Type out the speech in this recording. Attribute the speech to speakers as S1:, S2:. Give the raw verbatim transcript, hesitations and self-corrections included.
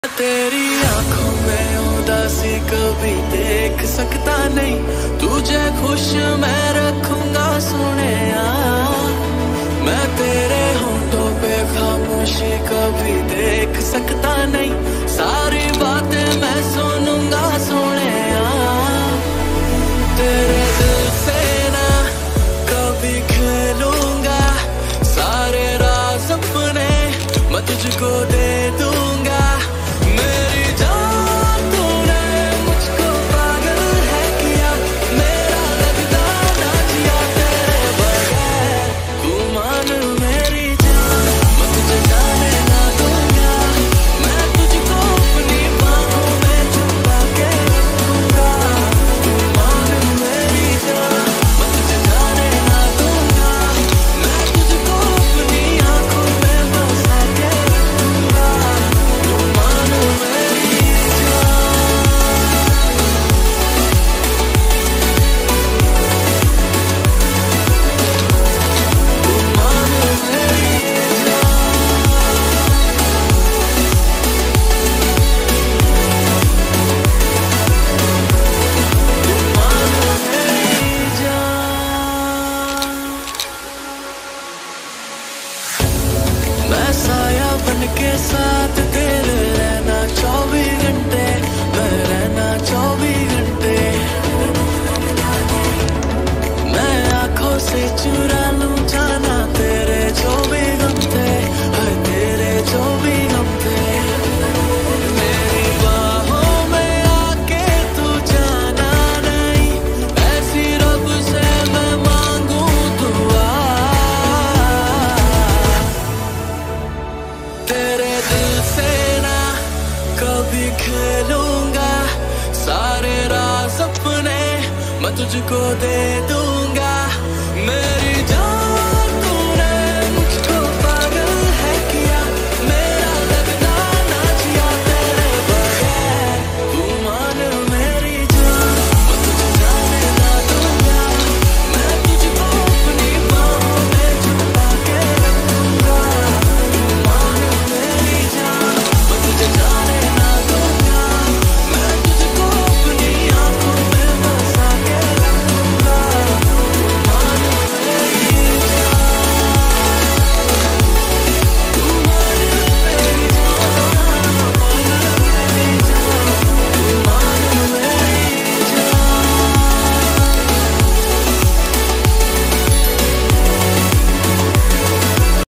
S1: तेरी आंखों में उदासी कभी देख सकता नहीं, तुझे खुश मैं रखूंगा सुने मैं तेरे होंठों पे खामोशी कभी देख सकता नहीं, सारी बातें मैं सुनूंगा सुने तेरे दिल से ना कभी खेलूंगा, सारे राज अपने मैं तुझको दे दूंगा। मेरी जान तूने मुझको पागल है किया, मेरा लगता ना जिया तेरे बगैर, तू मान मेरी जान मैं तुझे जाने ना दूंगा, मैं तुझको अपनी बाहों में छुपा के रखूंगा। तू मान मेरी जान मैं तुझे जाने ना दूंगा, मैं तुझको अपनी आंखों में बसा के रखूंगा। तू मान मेरी मैं साया बन के साथ तेरे रहना चौबीस घंटे, मैं रहना चौबीस घंटे, मैं आंखों से चुरा लूं जाना तेरे चौबीस घंटे, हर तेरे चौबीस घंटे, मेरी बाहों में आके तू जाना नहीं, ऐसी रब से मैं मांगू दुआ, तेरे दिल से ना कभी खेलूंगा, सारे राज अपने मैं तुझको दे दूंगा। मेरे